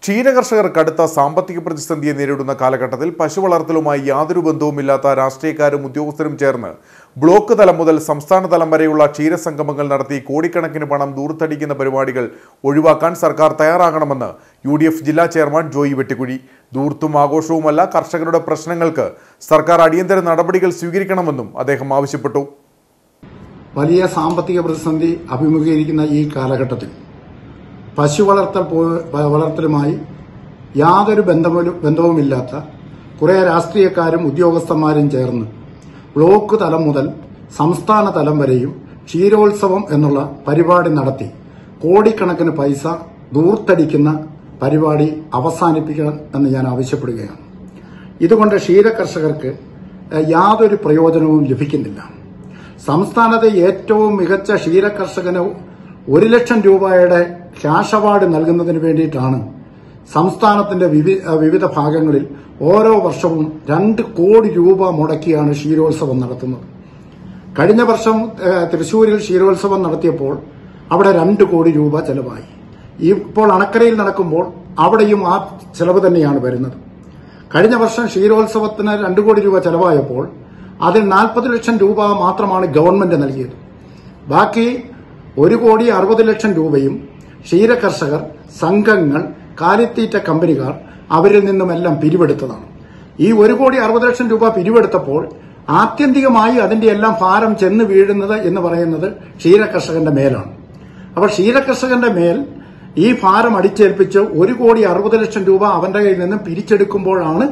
ക്ഷീരകർഷകർ കടുത്ത സാമ്പത്തിക പ്രതിസന്ധിയെ നേരിടുന്ന കാലഘട്ടത്തിൽ പശു വളർത്തലുമായി യാതൊരു ബന്ധവുമില്ലാത്ത രാഷ്ട്രീയക്കാരും ഉദ്യോഗസ്ഥരും ചേർന്ന് ബ്ലോക്ക് തലം മുതൽ സംസ്ഥാന തലം വരെയുള്ള ക്ഷീരസംഗമങ്ങൾ നടത്തി കോടിക്കണക്കിന് പണം ദൂർത്തടിക്കുന്ന പരിപാടികൾ ഒഴിവാക്കാൻ സർക്കാർ തയ്യാറാകണമെന്ന് UDF ജില്ലാ ചെയർമാൻ ജോയി വെട്ടിക്കുഴി. ദൂർത്തും ആഘോഷവുമല്ല, കർഷകരുടെ പ്രശ്നങ്ങൾക്ക് സർക്കാർ അടിയന്തര നടപടികൾ സ്വീകരിക്കണമെന്നും അദ്ദേഹം ആവശ്യപ്പെട്ടു. വലിയ സാമ്പത്തിക പ്രതിസന്ധി അഭിമുഖീകരിക്കുന്ന ഈ കാലഘട്ടത്തിൽ പശു വളർത്തലുമായി യാതൊരു ബന്ധവുമില്ലാത്ത കുറേ രാഷ്ട്രീയക്കാരും ഉദ്യോഗസ്ഥന്മാരും ചേർന്ന് ബ്ലോക്ക് തലം മുതൽ സംസ്ഥാന തലം വരെയും ക്ഷീരോത്സവം എന്നുള്ള പരിപാടി നടത്തി കോടിക്കണക്കിന് പൈസ ദൂർത്തടിക്കുന്ന പരിപാടി അവസാനിപ്പിക്കണം എന്ന് ഞാൻ ആവശ്യപ്പെടുകയാണ്. ഇതുകൊണ്ട് ക്ഷീരകർഷകർക്ക് യാതൊരു പ്രയോജനവും ലഭിക്കുന്നില്ല. സംസ്ഥാനത്തെ ഏറ്റവും മികച്ച ക്ഷീരകർഷകന് 1 ലക്ഷം രൂപയുടെ ക്യാഷ് അവാർഡ് നൽകുന്നതിന് വേണ്ടിയിട്ടാണ് സംസ്ഥാനത്തിന്റെ വിവിധ ഭാഗങ്ങളിൽ ഓരോ വർഷവും 2 കോടി രൂപ മുടക്കിയാണ് ക്ഷീരോത്സവം നടത്തുന്നത്. കഴിഞ്ഞ വർഷം തൃശൂരിൽ ക്ഷീരോത്സവം നടത്തിയപ്പോൾ അവിടെ 2 കോടി രൂപ ചെലവായി. ഇപ്പോൾ അണക്കരയിൽ നടക്കുമ്പോൾ അവിടെയും ആ ചെലവ് തന്നെയാണ് വരുന്നത്. കഴിഞ്ഞ വർഷം ക്ഷീരോത്സവത്തിന് 2 കോടി രൂപ ചെലവായപ്പോൾ അതിൽ 40 ലക്ഷം രൂപ മാത്രമാണ് ഗവൺമെന്റ് നൽകിയത്. ബാക്കി 1,60,00,000 രൂപയും ക്ഷീരകർഷകർ, സംഘങ്ങൾ, കാലിത്തീറ്റ കമ്പനിക്കാർ അവരിൽ നിന്നുമെല്ലാം പിരിവെടുത്തതാണ്. ഈ 1,60,00,000 രൂപ പിരിവെടുത്തപ്പോൾ ആത്യന്തികമായി അതിന്റെ എല്ലാം ഭാരം ചെന്ന് വീഴുന്നത് എന്ന് പറയുന്നത് ക്ഷീരകർഷകന്റെ മേലാണ്. അപ്പോൾ ക്ഷീരകർഷകന്റെ മേൽ ഈ ഭാരം അടിച്ചേൽപ്പിച്ച് 1,60,00,000 രൂപ അവന്റെ കയ്യിൽ നിന്നും പിരിച്ചെടുക്കുമ്പോഴാണ്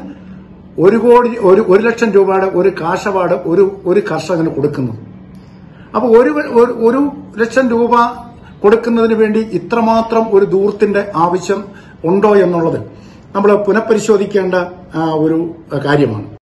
1 ലക്ഷം രൂപയുടെ ഒരു കാശ് അവാർഡ് ഒരു കർഷകന് കൊടുക്കുന്നത്. അപ്പോൾ 1 ലക്ഷം രൂപ കൊടുക്കുന്നതിന് വേണ്ടി ഇത്രമാത്രം ഒരു ദൂർത്തിന്റെ ആവശ്യം ഉണ്ടോ എന്നുള്ളത് നമ്മൾ പുനഃപരിശോധിക്കേണ്ട ഒരു കാര്യമാണ്.